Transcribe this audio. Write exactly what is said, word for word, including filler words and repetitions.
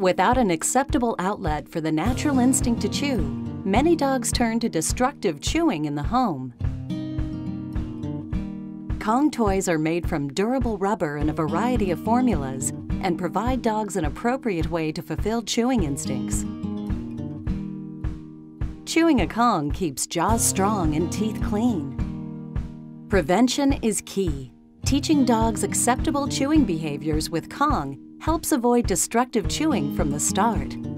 Without an acceptable outlet for the natural instinct to chew, many dogs turn to destructive chewing in the home. Kong toys are made from durable rubber in a variety of formulas and provide dogs an appropriate way to fulfill chewing instincts. Chewing a Kong keeps jaws strong and teeth clean. Prevention is key. Teaching dogs acceptable chewing behaviors with Kong helps avoid destructive chewing from the start.